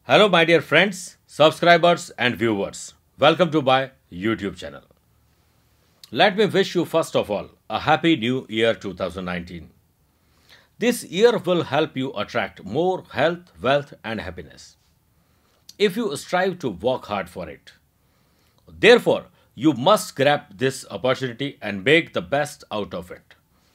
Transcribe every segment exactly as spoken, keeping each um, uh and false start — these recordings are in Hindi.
Hello, my dear friends, subscribers, and viewers. Welcome to my YouTube channel. Let me wish you, first of all, a happy new year two thousand nineteen. This year will help you attract more health, wealth, and happiness if you strive to work hard for it. Therefore, you must grab this opportunity and make the best out of it.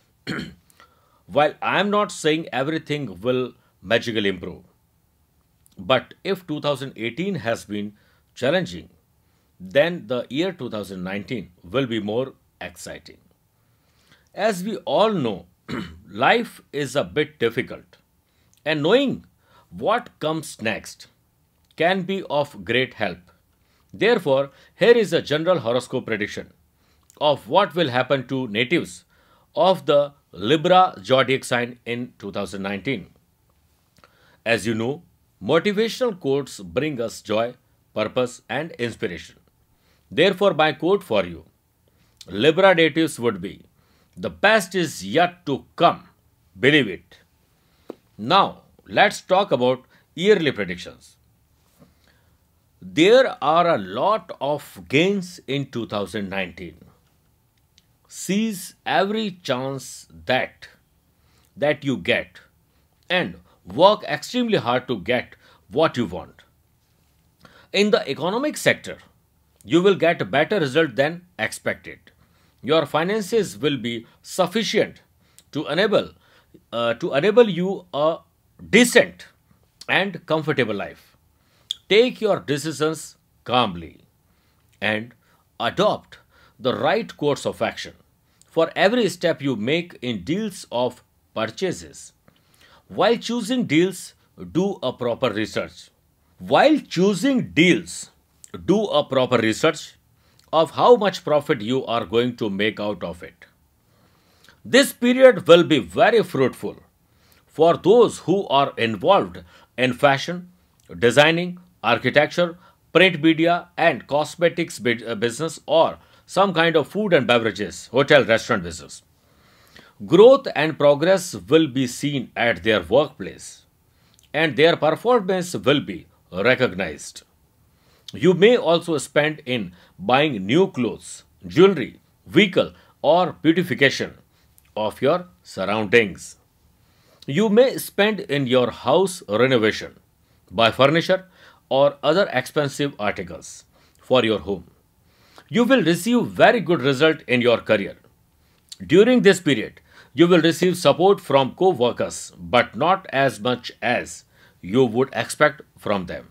While I am not saying everything will magically improve, but if two thousand eighteen has been challenging, then the year two thousand nineteen will be more exciting. As we all know, life is a bit difficult, and knowing what comes next can be of great help. Therefore, here is a general horoscope prediction of what will happen to natives of the Libra zodiac sign in two thousand nineteen. As you know, motivational quotes bring us joy, purpose, and inspiration. Therefore, my quote for you, Libra natives, would be, "The best is yet to come. Believe it." Now, let's talk about yearly predictions. There are a lot of gains in two thousand nineteen. Seize every chance that that you get and work extremely hard to get what you want. In the economic sector, you will get a better result than expected. Your finances will be sufficient to enable uh, to enable you a decent and comfortable life. Take your decisions calmly and adopt the right course of action for every step you make in deals of purchases. While choosing deals, do a proper research. While choosing deals, do a proper research of how much profit you are going to make out of it. This period will be very fruitful for those who are involved in fashion, designing, architecture, print media, and cosmetics business, or some kind of food and beverages, hotel, restaurant business. Growth and progress will be seen at their workplace, and their performance will be recognized. You may also spend in buying new clothes, jewelry, vehicle, or beautification of your surroundings. You may spend in your house renovation, buy furniture, or other expensive articles for your home. You will receive very good result in your career. During this period, you will receive support from co-workers, but not as much as you would expect from them.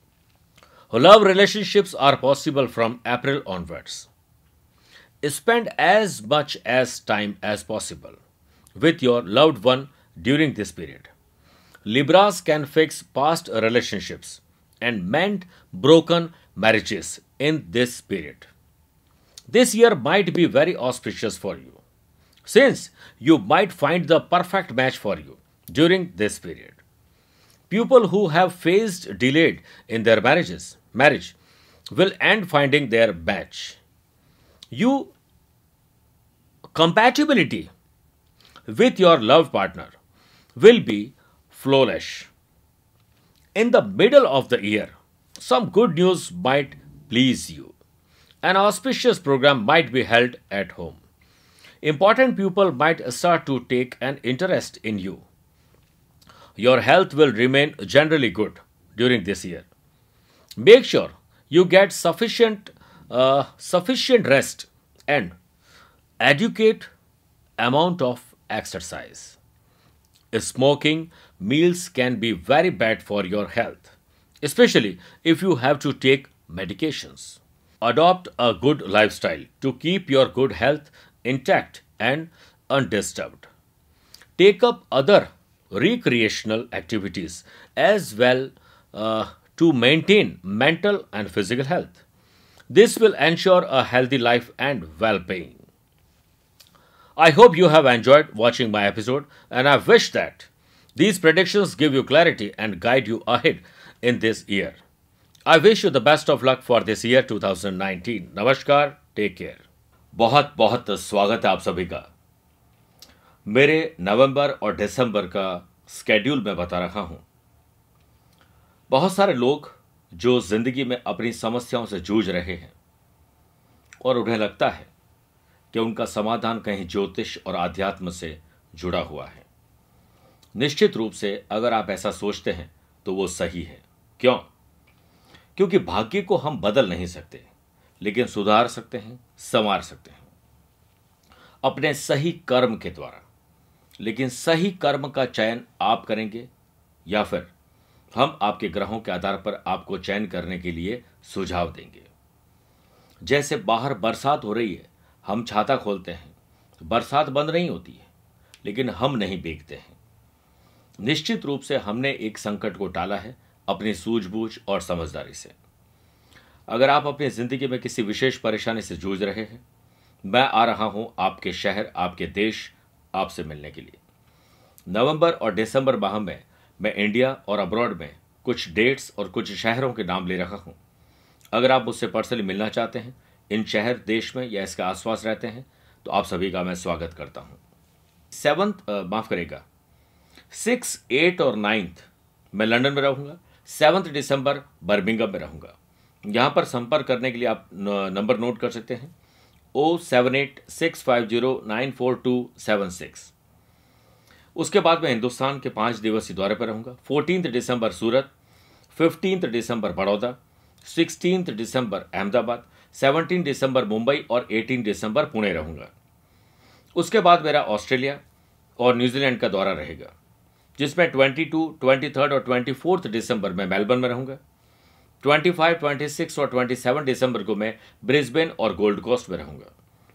Love relationships are possible from April onwards. Spend as much as time as possible with your loved one during this period. Libras can fix past relationships and mend broken marriages in this period. This year might be very auspicious for you, since you might find the perfect match for you during this period. People who have faced delayed in their marriages, marriage will end finding their match. You compatibility with your love partner will be flawless. In the middle of the year, some good news might please you. An auspicious program might be held at home. Important people might start to take an interest in you. Your health will remain generally good during this year. Make sure you get sufficient, uh, sufficient rest and adequate amount of exercise. Smoking meals can be very bad for your health, especially if you have to take medications. Adopt a good lifestyle to keep your good health intact and undisturbed. Take up other recreational activities as well uh, to maintain mental and physical health. This will ensure a healthy life and well-being. I hope you have enjoyed watching my episode, and I wish that these predictions give you clarity and guide you ahead in this year. I wish you the best of luck for this year two thousand nineteen. Namaskar, take care. बहुत बहुत स्वागत है आप सभी का। मेरे नवंबर और दिसंबर का स्केड्यूल मैं बता रखा हूं। बहुत सारे लोग जो जिंदगी में अपनी समस्याओं से जूझ रहे हैं और उन्हें लगता है कि उनका समाधान कहीं ज्योतिष और आध्यात्म से जुड़ा हुआ है। निश्चित रूप से अगर आप ऐसा सोचते हैं तो वो सही है। क्यों? क्योंकि भाग्य को हम बदल नहीं सकते, लेकिन सुधार सकते हैं, संवार सकते हैं अपने सही कर्म के द्वारा। लेकिन सही कर्म का चयन आप करेंगे या फिर हम आपके ग्रहों के आधार पर आपको चयन करने के लिए सुझाव देंगे। जैसे बाहर बरसात हो रही है, हम छाता खोलते हैं तो बरसात बंद नहीं होती है, लेकिन हम नहीं भीगते हैं। निश्चित रूप से हमने एक संकट को टाला है अपनी सूझबूझ और समझदारी से। अगर आप अपनी जिंदगी में किसी विशेष परेशानी से जूझ रहे हैं, मैं आ रहा हूं आपके शहर, आपके देश, आपसे मिलने के लिए। नवंबर और दिसंबर माह में मैं इंडिया और अब्रॉड में कुछ डेट्स और कुछ शहरों के नाम ले रहा हूं। अगर आप मुझसे पर्सनली मिलना चाहते हैं, इन शहर, देश में या इसके आसपास रहते हैं, तो आप सभी का मैं स्वागत करता हूं। सेवंथ माफ करेगा सिक्स एट और नाइन्थ मैं लंदन में रहूंगा। सेवंथ दिसंबर बर्मिंघम में रहूंगा। यहां पर संपर्क करने के लिए आप नंबर नोट कर सकते हैं, O seven eight six five zero nine four two seven six. उसके बाद मैं हिंदुस्तान के पांच दिवसीय दौरे पर रहूंगा। फोर्टीन्थ दिसंबर सूरत, फिफ्टींथ दिसंबर बड़ौदा, सिक्सटीन्थ दिसंबर अहमदाबाद, सेवनटीन दिसंबर मुंबई और एटीन दिसंबर पुणे रहूंगा। उसके बाद मेरा ऑस्ट्रेलिया और न्यूजीलैंड का दौरा रहेगा, जिसमें ट्वेंटी टू, ट्वेंटी थर्ड और ट्वेंटी फोर्थ दिसंबर में मेलबर्न में रहूंगा। ट्वेंटी फाइव, ट्वेंटी सिक्स और ट्वेंटी सेवन दिसंबर को मैं ब्रिस्बेन और गोल्ड कोस्ट में रहूंगा।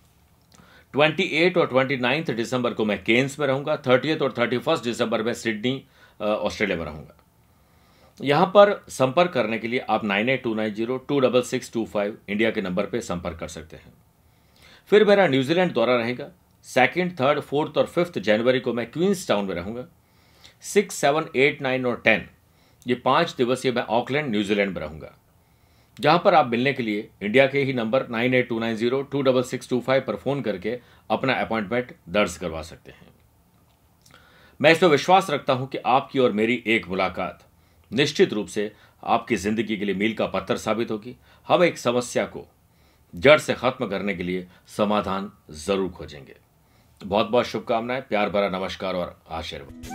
ट्वेंटी एट और ट्वेंटी नाइन्थ दिसंबर को मैं केन्स में रहूंगा। थर्टियथ और थर्टी फर्स्ट दिसंबर में सिडनी ऑस्ट्रेलिया में रहूंगा। यहां पर संपर्क करने के लिए आप nine eight two nine zero two double six two five India के नंबर पर संपर्क कर सकते हैं। फिर मेरा न्यूजीलैंड दौरा रहेगा। सेकेंड, थर्ड, फोर्थ और फिफ्थ जनवरी को मैं क्वींस टाउन में रहूंगा। सिक्स, सेवन, एट, नाइन और टेन ये पांच दिवसीय मैं ऑकलैंड न्यूजीलैंड में रहूंगा, जहां पर आप मिलने के लिए इंडिया के ही number nine eight two nine zero two double six two five पर फोन करके अपना अपॉइंटमेंट दर्ज करवा सकते हैं। मैं इस पर विश्वास रखता हूं कि आपकी और मेरी एक मुलाकात निश्चित रूप से आपकी जिंदगी के लिए मील का पत्थर साबित होगी। हम एक समस्या को जड़ से खत्म करने के लिए समाधान जरूर खोजेंगे। बहुत बहुत शुभकामनाएं, प्यार भरा नमस्कार और आशीर्वाद।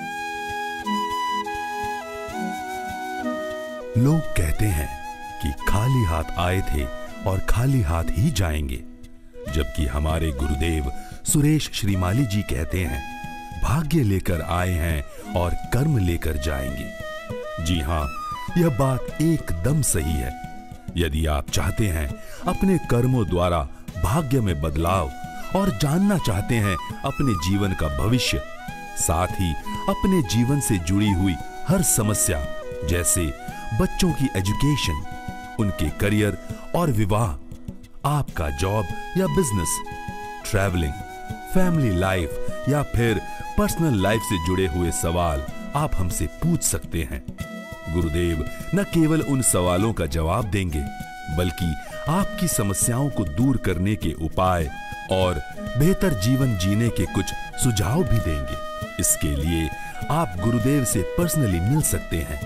लोग कहते हैं कि खाली हाथ आए थे और खाली हाथ ही जाएंगे, जबकि हमारे गुरुदेव सुरेश श्रीमाली जी कहते हैं, भाग्य लेकर आए हैं और कर्म लेकर जाएंगे। जी हां, यह बात एकदम सही है। यदि आप चाहते हैं अपने कर्मों द्वारा भाग्य में बदलाव और जानना चाहते हैं अपने जीवन का भविष्य, साथ ही अपने जीवन से जुड़ी हुई हर समस्या, जैसे बच्चों की एजुकेशन, उनके करियर और विवाह, आपका जॉब या बिजनेस, ट्रैवलिंग, फैमिली लाइफ या फिर पर्सनल लाइफ से जुड़े हुए सवाल आप हमसे पूछ सकते हैं। गुरुदेव न केवल उन सवालों का जवाब देंगे, बल्कि आपकी समस्याओं को दूर करने के उपाय और बेहतर जीवन जीने के कुछ सुझाव भी देंगे। इसके लिए आप गुरुदेव से पर्सनली मिल सकते हैं।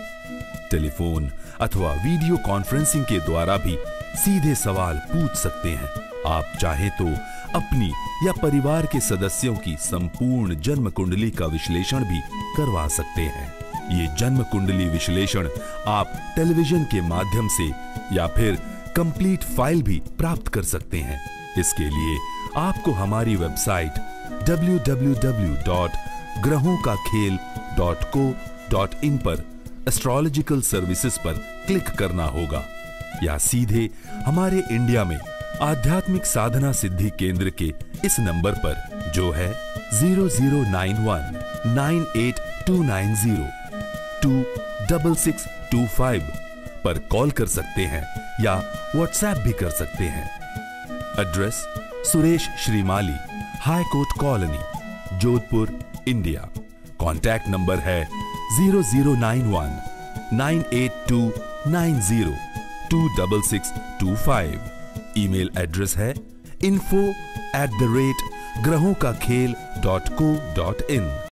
टेलीफोन अथवा वीडियो कॉन्फ्रेंसिंग के द्वारा भी सीधे सवाल पूछ सकते हैं। आप चाहें तो अपनी या परिवार के सदस्यों की संपूर्ण जन्म कुंडली का विश्लेषण भी करवा सकते हैं। ये जन्म कुंडली विश्लेषण आप टेलीविजन के माध्यम से या फिर कंप्लीट फाइल भी प्राप्त कर सकते हैं। इसके लिए आपको हमारी website W W W dot ग्रहों का खेल डॉट को डॉट इन पर एस्ट्रोलॉजिकल सर्विसेज पर क्लिक करना होगा, या सीधे हमारे इंडिया में आध्यात्मिक साधना सिद्धि केंद्र के इस नंबर पर, जो है zero zero nine one nine eight two nine zero two double six two five पर कॉल कर सकते हैं या व्हाट्सएप भी कर सकते हैं। Address Suresh Shrimali, high court colony, Jodhpur, India. Contact number है zero zero nine one nine eight two nine zero two double six two five. Email address है इन्फो एट द रेट ग्रहों का खेल डॉट को डॉट इन।